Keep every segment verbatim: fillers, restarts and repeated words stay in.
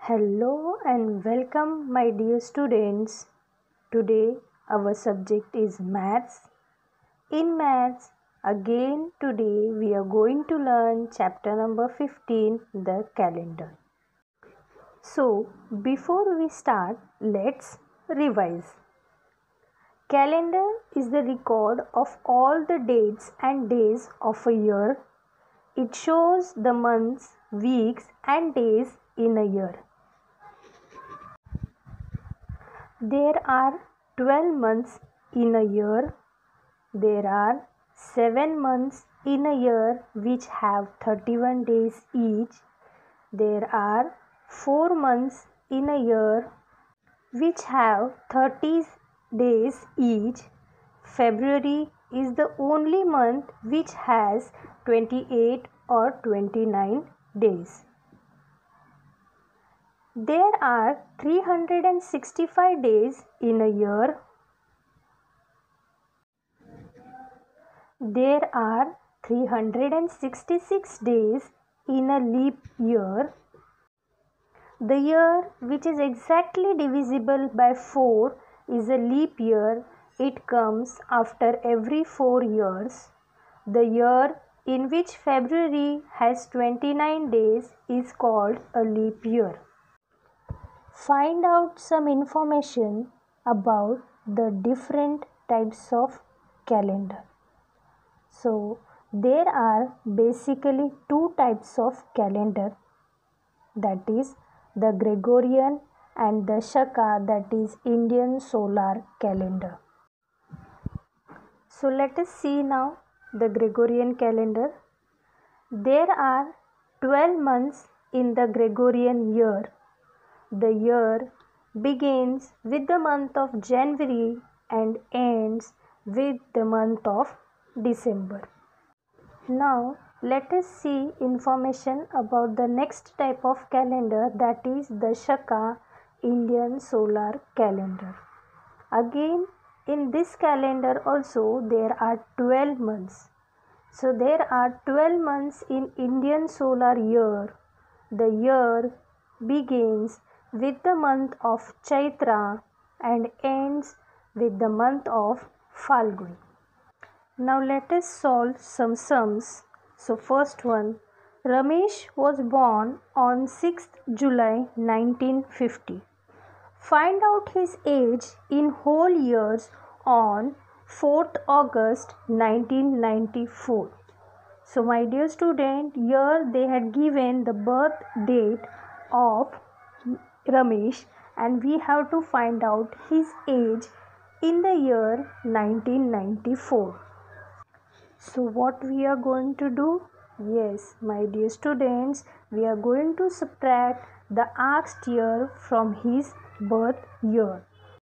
Hello and welcome, my dear students. Today our subject is maths. In maths, again today we are going to learn chapter number fifteen, the calendar. So, before we start, let's revise. Calendar is the record of all the dates and days of a year. It shows the months, weeks and days in a year. There are twelve months in a year. There are seven months in a year which have thirty-one days each. There are four months in a year which have thirty days each. February is the only month which has twenty-eight or twenty-nine days. There are three hundred sixty-five days in a year. There are three hundred sixty-six days in a leap year. The year which is exactly divisible by four is a leap year. It comes after every four years. The year in which February has twenty-nine days is called a leap year. Find out some information about the different types of calendar. So, there are basically two types of calendar, that is the Gregorian and the Shaka, that is Indian solar calendar. So, let us see now the Gregorian calendar. There are twelve months in the Gregorian year. The year begins with the month of January and ends with the month of December. Now let us see information about the next type of calendar, that is the Shaka, Indian solar calendar. Again, in this calendar also there are twelve months. So there are twelve months in Indian solar year. The year begins with the month of Chaitra and ends with the month of Falgun. Now let us solve some sums. So first one, Ramesh was born on sixth July nineteen fifty. Find out his age in whole years on fourth August nineteen ninety-four. So my dear student, here they had given the birth date of Ramesh and we have to find out his age in the year nineteen ninety-four. So what we are going to do? Yes, my dear students, we are going to subtract the asked year from his birth year.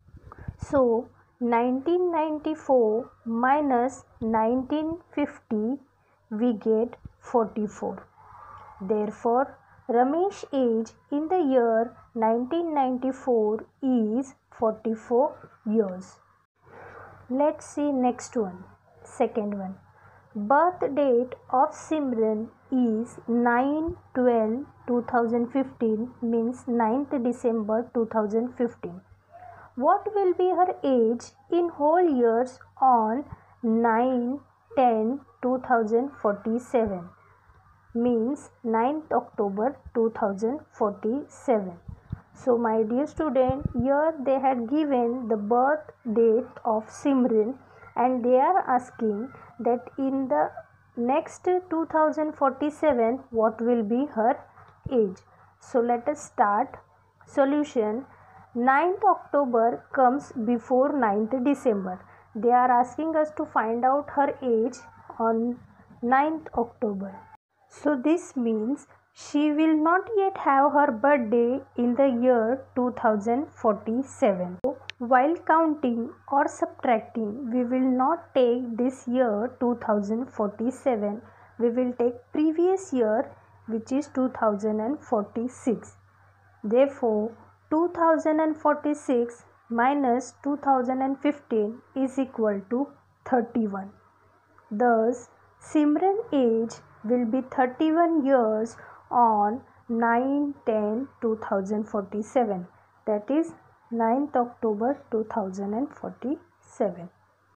So nineteen ninety-four minus nineteen fifty, we get forty-four. Therefore, Ramesh's age in the year nineteen ninety-four is forty-four years. Let's see next one. Second one. Birth date of Simran is nine twelve twenty fifteen, means ninth December two thousand fifteen. What will be her age in whole years on nine ten twenty forty-seven? Means ninth October two thousand forty-seven. So my dear student, here they had given the birth date of Simran and they are asking that in the next two thousand forty-seven what will be her age. So let us start. Solution. ninth October comes before ninth December. They are asking us to find out her age on ninth October. So this means she will not yet have her birthday in the year two thousand forty-seven. So, while counting or subtracting, we will not take this year two thousand forty-seven. We will take previous year, which is two thousand forty-six. Therefore, two thousand forty-six minus two thousand fifteen is equal to thirty-one. Thus, Simran's age will be thirty-one years on nine ten two thousand forty-seven, that is ninth October two thousand forty-seven.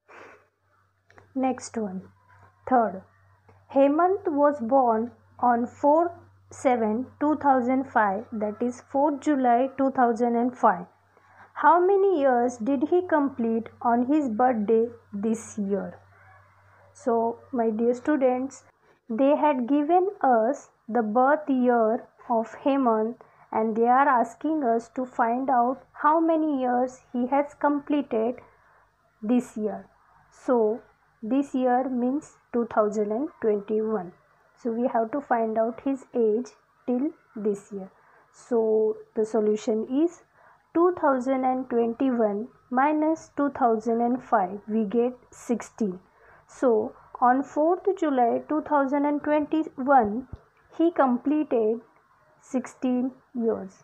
Next one, third. Hemant was born on four seven two thousand five, that is fourth July two thousand five. How many years did he complete on his birthday this year? So, my dear students, they had given us the birth year of Hemant and they are asking us to find out how many years he has completed this year. So, this year means two thousand twenty-one. So, we have to find out his age till this year. So, the solution is two thousand twenty-one minus two thousand five, we get sixteen. So, on fourth July two thousand twenty-one, he completed sixteen years.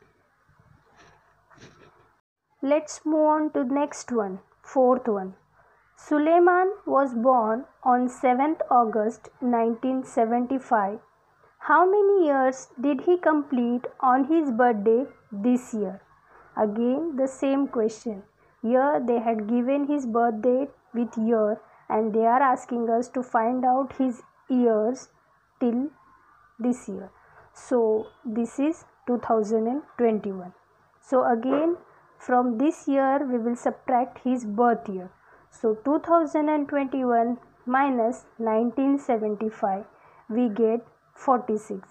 Let's move on to the next one, fourth one. Suleiman was born on seventh August nineteen seventy-five. How many years did he complete on his birthday this year? Again the same question. Here they had given his birth date with year and they are asking us to find out his years till this year. So this is two thousand twenty-one. So again from this year we will subtract his birth year. So two thousand twenty-one minus nineteen seventy-five, we get forty-six.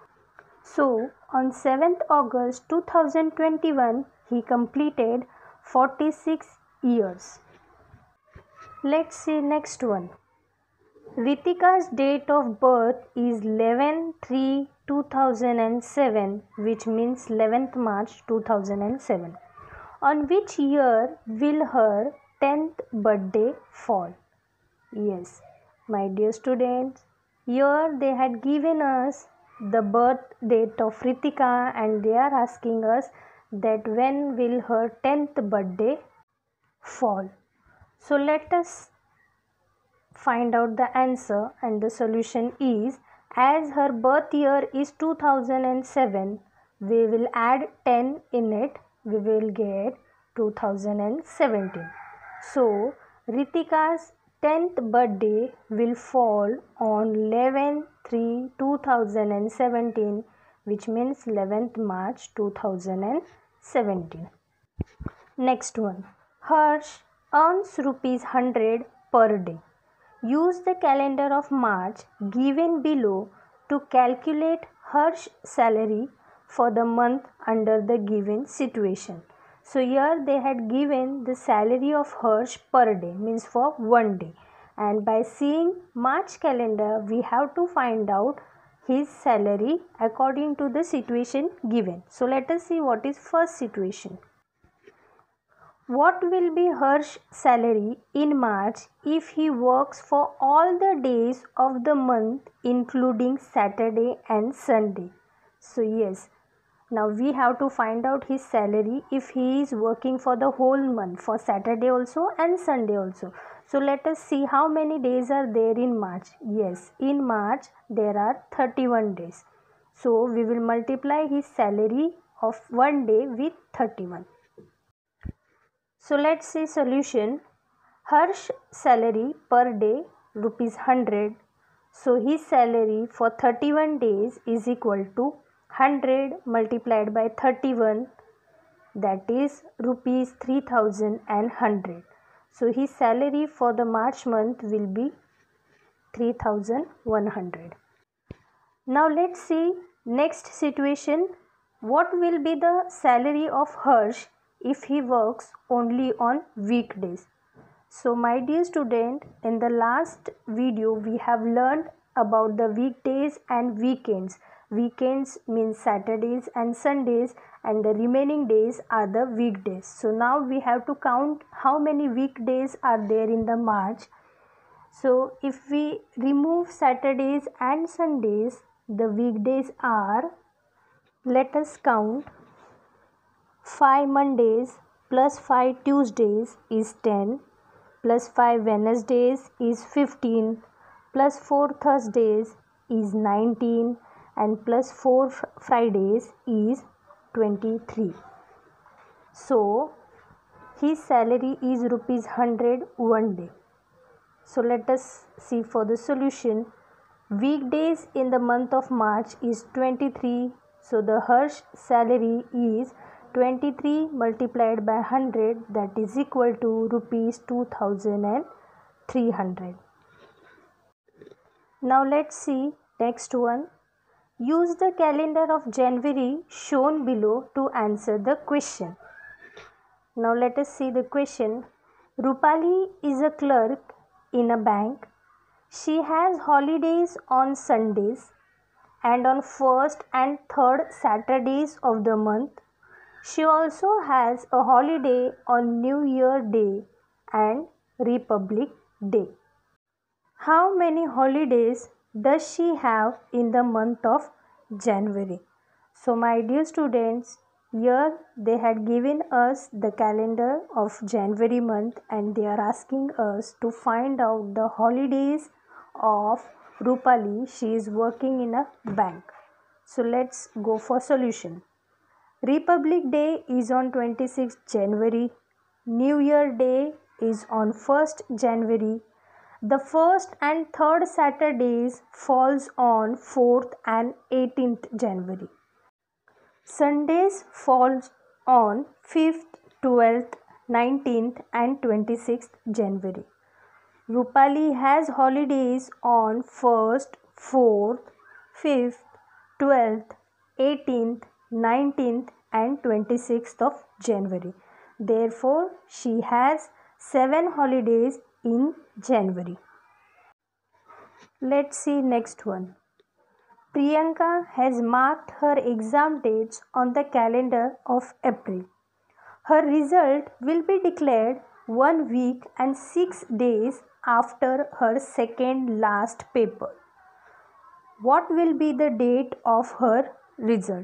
So on seventh August two thousand twenty-one, he completed forty-six years. Let's see next one. Ritika's date of birth is eleven three two thousand seven, which means eleventh March two thousand seven. On which year will her tenth birthday fall? Yes, my dear students, here they had given us the birth date of Ritika and they are asking us that when will her tenth birthday fall. So let us find out the answer and the solution is, as her birth year is two thousand seven, we will add ten in it, we will get two thousand seventeen. So Ritika's tenth birthday will fall on eleven three two thousand seventeen, which means eleventh March two thousand seventeen. Next one. Harsh earns rupees one hundred per day. Use the calendar of March given below to calculate Harsh's salary for the month under the given situation. So here they had given the salary of Harsh per day, means for one day. And by seeing March calendar, we have to find out his salary according to the situation given. So let us see what is first situation. What will be Harsh's salary in March if he works for all the days of the month including Saturday and Sunday? So yes, now we have to find out his salary if he is working for the whole month, for Saturday also and Sunday also. So let us see how many days are there in March. Yes, in March there are thirty-one days. So we will multiply his salary of one day with thirty-one. So let's see solution. Harsh salary per day rupees one hundred. So his salary for thirty-one days is equal to one hundred multiplied by thirty-one, that is rupees three thousand one hundred. So his salary for the March month will be three thousand one hundred. Now let's see next situation. What will be the salary of Harsh if he works only on weekdays? So my dear student, in the last video we have learned about the weekdays and weekends. Weekends means Saturdays and Sundays and the remaining days are the weekdays. So now we have to count how many weekdays are there in the March. So if we remove Saturdays and Sundays, the weekdays are, let us count, five Mondays plus five Tuesdays is ten, plus five Wednesdays is fifteen, plus four Thursdays is nineteen, and plus four Fridays is twenty-three. So his salary is rupees one hundred one day. So let us see for the solution. Weekdays in the month of March is twenty-three. So the Harsh salary is twenty-three multiplied by one hundred, that is equal to rupees two thousand three hundred. Now let's see next one. Use the calendar of January shown below to answer the question. Now let us see the question. Rupali is a clerk in a bank. She has holidays on Sundays and on first and third Saturdays of the month. She also has a holiday on New Year Day and Republic Day. How many holidays does she have in the month of January? So my dear students, here they had given us the calendar of January month and they are asking us to find out the holidays of Rupali. She is working in a bank. So let's go for solution. Republic Day is on twenty-sixth January. New Year Day is on first January. The first and third Saturdays falls on fourth and eighteenth January. Sundays falls on fifth, twelfth, nineteenth and twenty-sixth January. Rupali has holidays on first, fourth, fifth, twelfth, eighteenth, nineteenth and twenty-sixth of January. Therefore, she has seven holidays in January. Let's see next one. Priyanka has marked her exam dates on the calendar of April. Her result will be declared one week and six days after her second last paper. What will be the date of her result?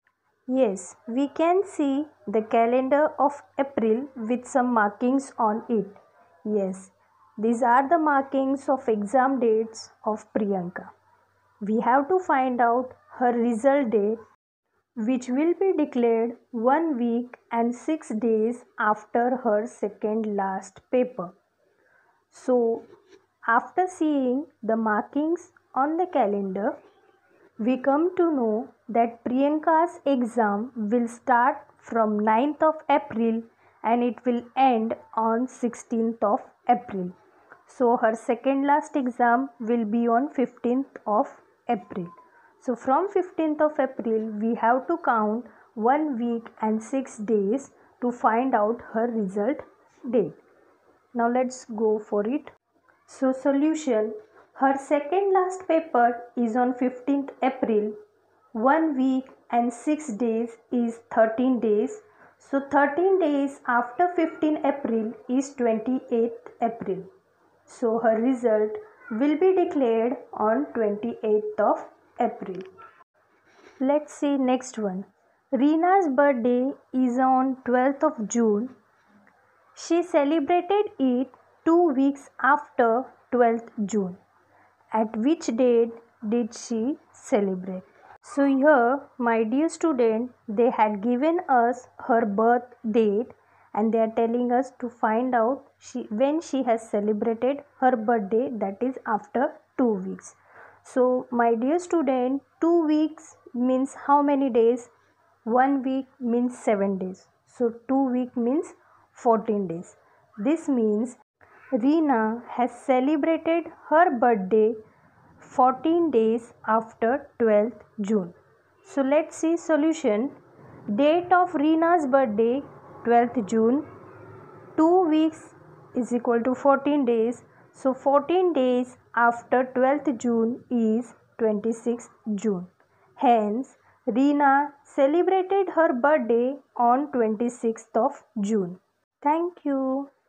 Yes, we can see the calendar of April with some markings on it. Yes, these are the markings of exam dates of Priyanka. We have to find out her result date, which will be declared one week and six days after her second last paper. So, after seeing the markings on the calendar, we come to know that Priyanka's exam will start from ninth of April and it will end on sixteenth of April. So, her second last exam will be on fifteenth of April. So, from fifteenth of April, we have to count one week and six days to find out her result date. Now let's go for it. So solution, her second last paper is on fifteenth April. One week and six days is thirteen days. So thirteen days after fifteenth April is twenty-eighth April. So her result will be declared on twenty-eighth of April. Let's see next one. Reena's birthday is on twelfth of June. She celebrated it two weeks after twelfth June. At which date did she celebrate? So here, my dear student, they had given us her birth date and they are telling us to find out she, when she has celebrated her birthday, that is after two weeks. So my dear student, two weeks means how many days? One week means seven days. So two week means fourteen days. This means Reena has celebrated her birthday fourteen days after twelfth June. So let's see solution. Date of Reena's birthday twelfth June. two weeks is equal to fourteen days. So fourteen days after twelfth June is twenty-sixth June. Hence, Reena celebrated her birthday on twenty-sixth of June. Thank you.